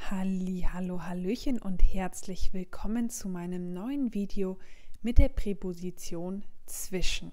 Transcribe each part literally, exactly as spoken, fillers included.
Halli, hallo, hallöchen und herzlich willkommen zu meinem neuen Video mit der Präposition zwischen.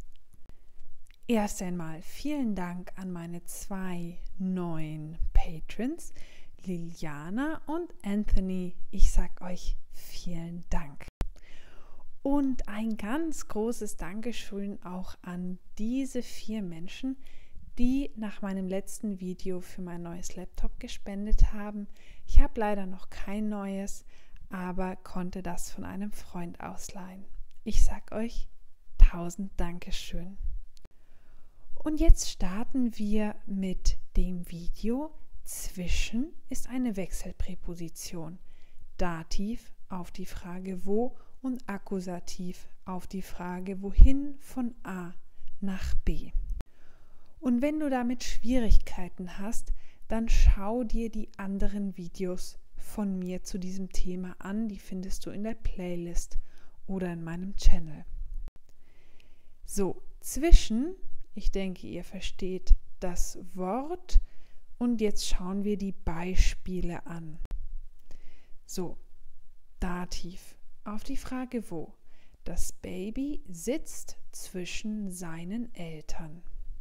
Erst einmal vielen Dank an meine zwei neuen Patrons, Liliana und Anthony. Ich sag euch vielen Dank. Und ein ganz großes Dankeschön auch an diese vier Menschen, die nach meinem letzten Video für mein neues Laptop gespendet haben. Ich habe leider noch kein neues, aber konnte das von einem Freund ausleihen. Ich sag euch tausend Dankeschön. Und jetzt starten wir mit dem Video. Zwischen ist eine Wechselpräposition. Dativ auf die Frage wo und Akkusativ auf die Frage wohin von A nach B. Und wenn du damit Schwierigkeiten hast, dann schau dir die anderen Videos von mir zu diesem Thema an. Die findest du in der Playlist oder in meinem Channel. So, zwischen, ich denke, ihr versteht das Wort. Und jetzt schauen wir die Beispiele an. So, Dativ auf die Frage wo. Das Baby sitzt zwischen seinen Eltern.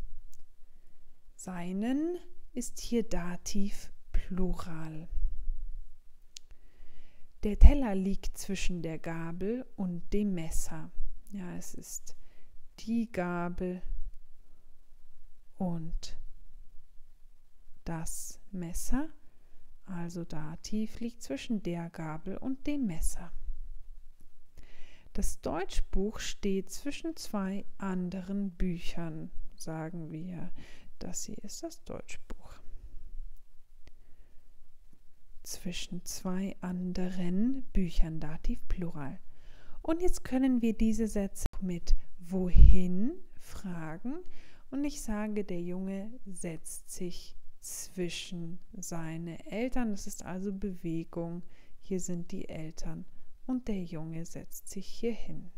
Seinen ist hier Dativ Plural. Der Teller liegt zwischen der Gabel und dem Messer. Ja, es ist die Gabel und das Messer. Also Dativ liegt zwischen der Gabel und dem Messer. Das Deutschbuch steht zwischen zwei anderen Büchern, sagen wir. Das hier ist das Deutschbuch. Zwischen zwei anderen Büchern, Dativ Plural. Und jetzt können wir diese Sätze mit wohin fragen. Und ich sage, der Junge setzt sich zwischen seine Eltern. Das ist also Bewegung. Hier sind die Eltern. Und der Junge setzt sich hier hin.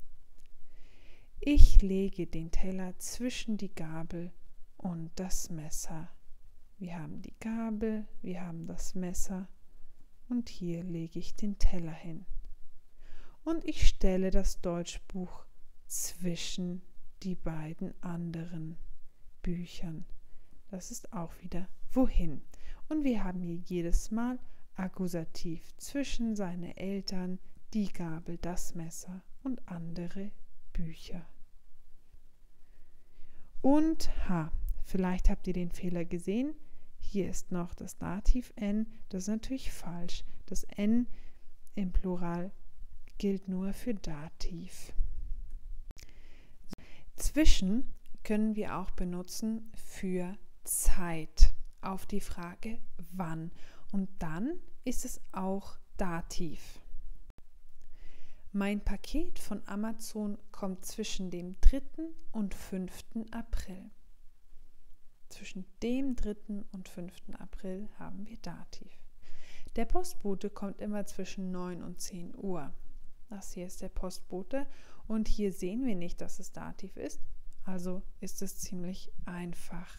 Ich lege den Teller zwischen die Gabel und das Messer. Wir haben die Gabel, wir haben das Messer und hier lege ich den Teller hin. Und ich stelle das Deutschbuch zwischen die beiden anderen Büchern. Das ist auch wieder wohin. Und wir haben hier jedes Mal Akkusativ zwischen seine Eltern, die Gabel, das Messer und andere Bücher. Und H. Vielleicht habt ihr den Fehler gesehen. Hier ist noch das Dativ N. Das ist natürlich falsch. Das N im Plural gilt nur für Dativ. Zwischen können wir auch benutzen für Zeit auf die Frage wann. Und dann ist es auch Dativ. Mein Paket von Amazon kommt zwischen dem dritten und fünften April. Zwischen dem dritten und fünften April haben wir Dativ. Der Postbote kommt immer zwischen neun und zehn Uhr. Das hier ist der Postbote und hier sehen wir nicht, dass es Dativ ist, also ist es ziemlich einfach.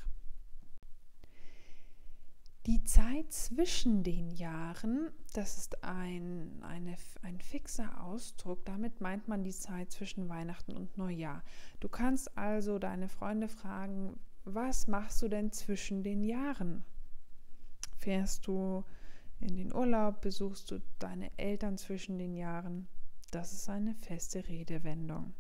Die Zeit zwischen den Jahren, das ist ein, eine, ein fixer Ausdruck. Damit meint man die Zeit zwischen Weihnachten und Neujahr. Du kannst also deine Freunde fragen, was machst du denn zwischen den Jahren? Fährst du in den Urlaub, besuchst du deine Eltern zwischen den Jahren? Das ist eine feste Redewendung.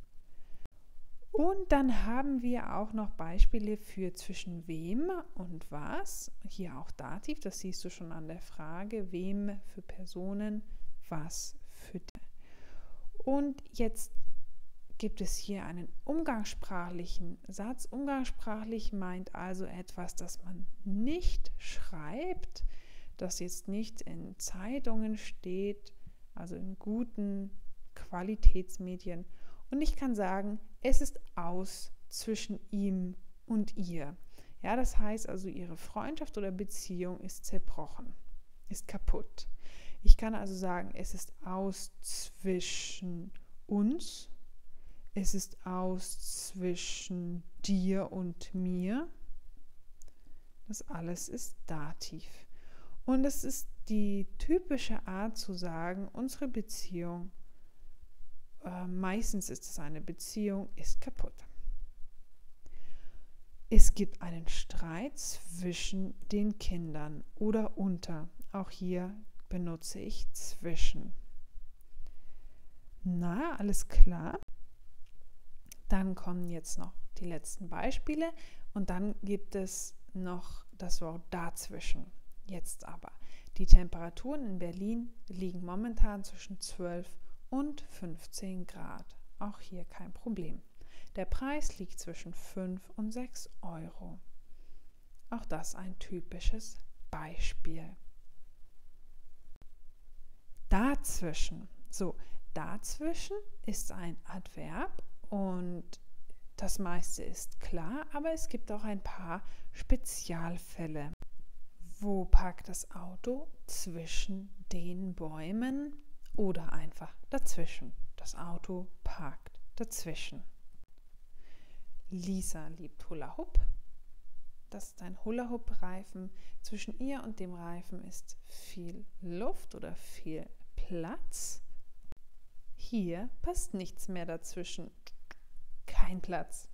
Und dann haben wir auch noch Beispiele für zwischen wem und was. Hier auch Dativ, das siehst du schon an der Frage, wem für Personen, was für die. Und jetzt gibt es hier einen umgangssprachlichen Satz. Umgangssprachlich meint also etwas, das man nicht schreibt, das jetzt nicht in Zeitungen steht, also in guten Qualitätsmedien. Und ich kann sagen, es ist aus zwischen ihm und ihr. Ja, das heißt also, ihre Freundschaft oder Beziehung ist zerbrochen, ist kaputt. Ich kann also sagen, es ist aus zwischen uns. Es ist aus zwischen dir und mir. Das alles ist Dativ. Und es ist die typische Art zu sagen, unsere Beziehung, äh, meistens ist es eine Beziehung, ist kaputt. Es gibt einen Streit zwischen den Kindern oder unter. Auch hier benutze ich zwischen. Na, alles klar? Dann kommen jetzt noch die letzten Beispiele und dann gibt es noch das Wort dazwischen. Jetzt aber. Die Temperaturen in Berlin liegen momentan zwischen zwölf und fünfzehn Grad. Auch hier kein Problem. Der Preis liegt zwischen fünf und sechs Euro. Auch das ein typisches Beispiel. Dazwischen. So, dazwischen ist ein Adverb und das meiste ist klar, aber es gibt auch ein paar Spezialfälle. Wo parkt das Auto? Zwischen den Bäumen oder einfach dazwischen. Das Auto parkt dazwischen. Lisa liebt Hula Hoop. Das ist ein Hula Hoop Reifen. Zwischen ihr und dem Reifen ist viel Luft oder viel Platz. Hier passt nichts mehr dazwischen. Kein Platz.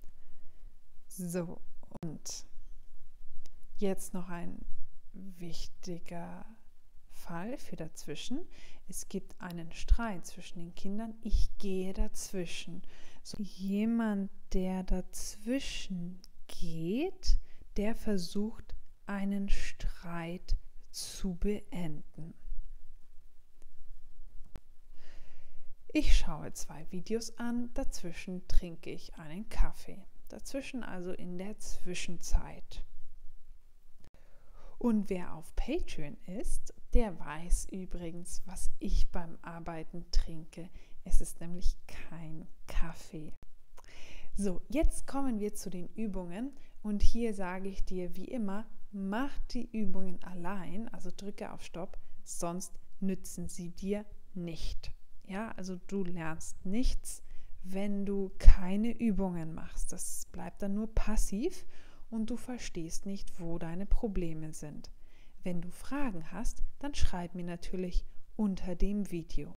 So, und jetzt noch ein wichtiger Fall für dazwischen. Es gibt einen Streit zwischen den Kindern. Ich gehe dazwischen. So, jemand, der dazwischen geht, der versucht, einen Streit zu beenden. Ich schaue zwei Videos an, dazwischen trinke ich einen Kaffee. Dazwischen also in der Zwischenzeit. Und wer auf Patreon ist, der weiß übrigens, was ich beim Arbeiten trinke. Es ist nämlich kein Kaffee. So, jetzt kommen wir zu den Übungen und hier sage ich dir wie immer, mach die Übungen allein, also drücke auf Stopp, sonst nützen sie dir nicht. Ja, also du lernst nichts, wenn du keine Übungen machst. Das bleibt dann nur passiv und du verstehst nicht, wo deine Probleme sind. Wenn du Fragen hast, dann schreib mir natürlich unter dem Video.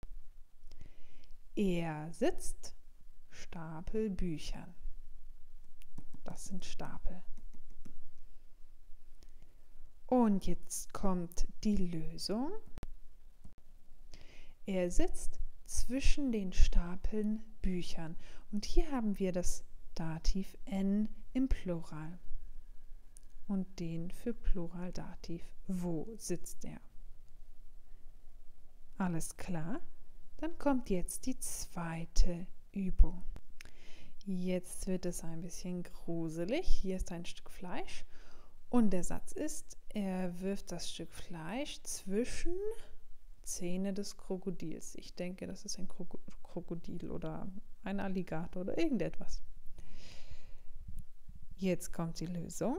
Er sitzt, Stapel Büchern. Das sind Stapel. Und jetzt kommt die Lösung. Er sitzt zwischen den Stapeln Büchern. Und hier haben wir das Dativ N im Plural. Und den für Pluraldativ. Wo sitzt er? Alles klar? Dann kommt jetzt die zweite Übung. Jetzt wird es ein bisschen gruselig. Hier ist ein Stück Fleisch und der Satz ist, er wirft das Stück Fleisch zwischen Zähne des Krokodils. Ich denke, das ist ein Krokodil oder ein Alligator oder irgendetwas. Jetzt kommt die Lösung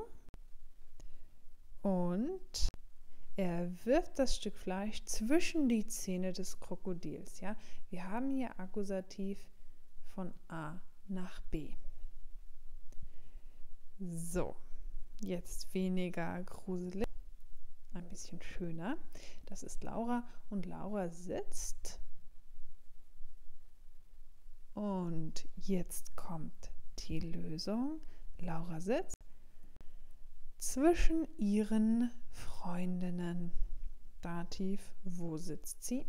und er wirft das Stück Fleisch zwischen die Zähne des Krokodils. Ja? Wir haben hier Akkusativ von A nach B. So, jetzt weniger gruselig, ein bisschen schöner. Das ist Laura und Laura sitzt. Und jetzt kommt die Lösung. Laura sitzt zwischen ihren Freundinnen. Dativ, wo sitzt sie?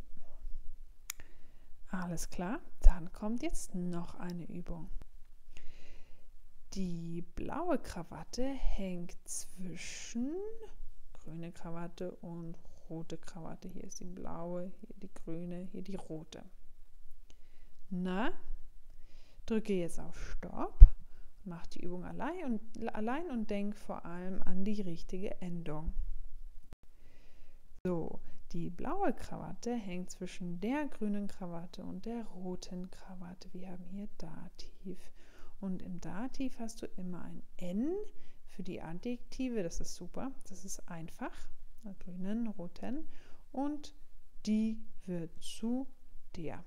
Alles klar, dann kommt jetzt noch eine Übung. Die blaue Krawatte hängt zwischen grüne Krawatte und rote Krawatte. Hier ist die blaue, hier die grüne, hier die rote. Na, drücke jetzt auf Stopp, mach die Übung allein und, allein und denk vor allem an die richtige Endung. So, die blaue Krawatte hängt zwischen der grünen Krawatte und der roten Krawatte. Wir haben hier Dativ. Und im Dativ hast du immer ein N für die Adjektive. Das ist super. Das ist einfach. Grünen, roten. Und die wird zu der.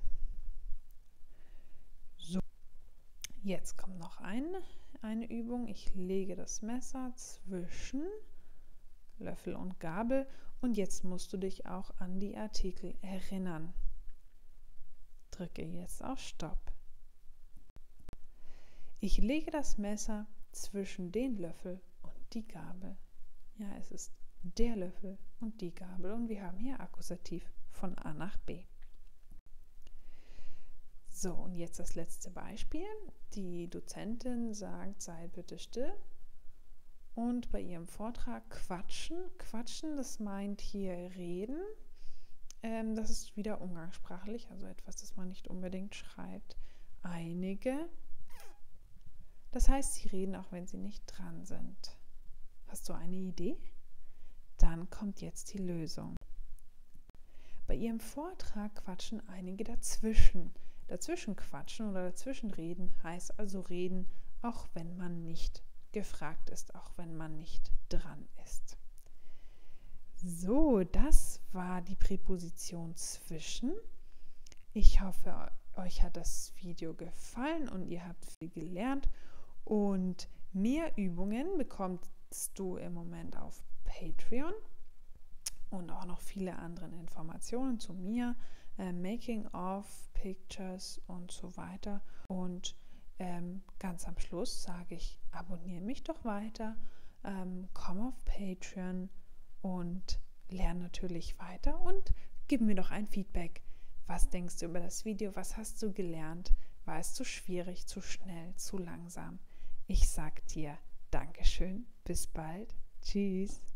So, jetzt kommt noch eine, eine Übung. Ich lege das Messer zwischen Löffel und Gabel. Und jetzt musst du dich auch an die Artikel erinnern. Drücke jetzt auf Stopp. Ich lege das Messer zwischen den Löffel und die Gabel. Ja, es ist der Löffel und die Gabel und wir haben hier Akkusativ von A nach B. So, und jetzt das letzte Beispiel. Die Dozentin sagt, sei bitte still. Und bei ihrem Vortrag quatschen. Quatschen, das meint hier reden. Ähm, das ist wieder umgangssprachlich, also etwas, das man nicht unbedingt schreibt. Einige. Das heißt, sie reden auch, wenn sie nicht dran sind. Hast du eine Idee? Dann kommt jetzt die Lösung. Bei ihrem Vortrag quatschen einige dazwischen. Dazwischen quatschen oder dazwischen reden heißt also reden, auch wenn man nicht gefragt ist, auch wenn man nicht dran ist. So, das war die Präposition zwischen. Ich hoffe, euch hat das Video gefallen und ihr habt viel gelernt. Und mehr Übungen bekommst du im Moment auf Patreon und auch noch viele andere Informationen zu mir, äh, Making of Pictures und so weiter. Und ähm, ganz am Schluss sage ich, abonniere mich doch weiter, ähm, komm auf Patreon und lerne natürlich weiter und gib mir doch ein Feedback. Was denkst du über das Video? Was hast du gelernt? War es zu schwierig, zu schnell, zu langsam? Ich sag dir Dankeschön, bis bald, tschüss.